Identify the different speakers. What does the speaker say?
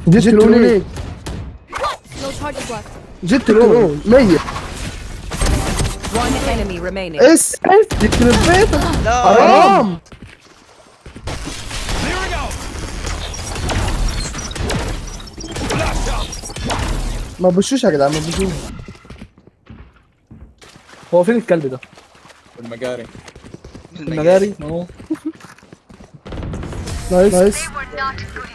Speaker 1: جيت لونيك
Speaker 2: No target left.
Speaker 1: جيت لون ميت.
Speaker 2: One enemy remaining.
Speaker 1: اس يخرب بيتك حرام. ما بشوش يا جدعان، ما بشوش. هو فين الكلب ده؟
Speaker 3: المجاري.
Speaker 1: المجاري اهو. نايس.